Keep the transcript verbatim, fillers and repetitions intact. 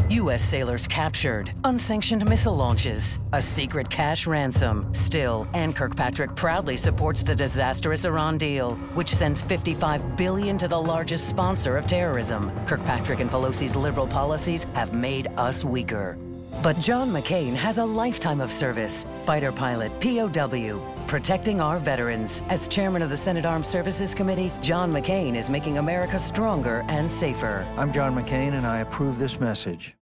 U S sailors captured, unsanctioned missile launches, a secret cash ransom. Still, Ann Kirkpatrick proudly supports the disastrous Iran deal, which sends fifty-five billion dollars to the largest sponsor of terrorism. Kirkpatrick and Pelosi's liberal policies have made us weaker. But John McCain has a lifetime of service. Fighter pilot, P O W, protecting our veterans. As chairman of the Senate Armed Services Committee, John McCain is making America stronger and safer. I'm John McCain, and I approve this message.